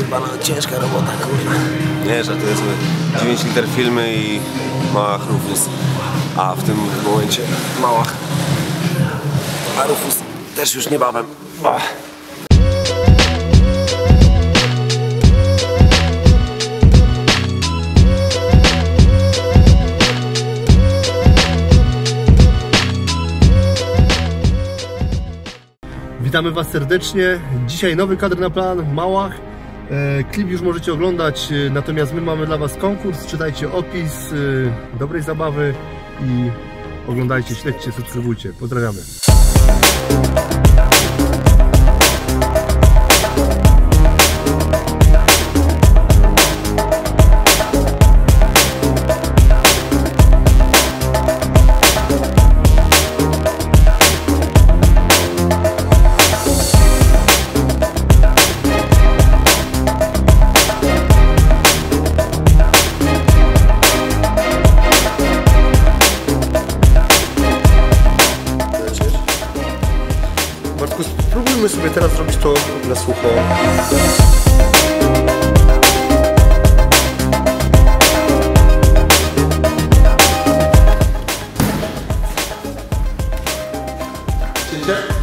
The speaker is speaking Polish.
kurwa, no ciężka robota, kurwa. Nie, że to jest 9 liter filmy i Małach Rufus. A w tym momencie Małach. A Rufus też już niebawem. Witamy Was serdecznie. Dzisiaj nowy kadr na plan, Małach. Klip już możecie oglądać, natomiast my mamy dla Was konkurs. Czytajcie opis, dobrej zabawy i oglądajcie, śledźcie, subskrybujcie. Pozdrawiamy. Bartku, spróbujmy sobie teraz zrobić to na sucho. Cięcie?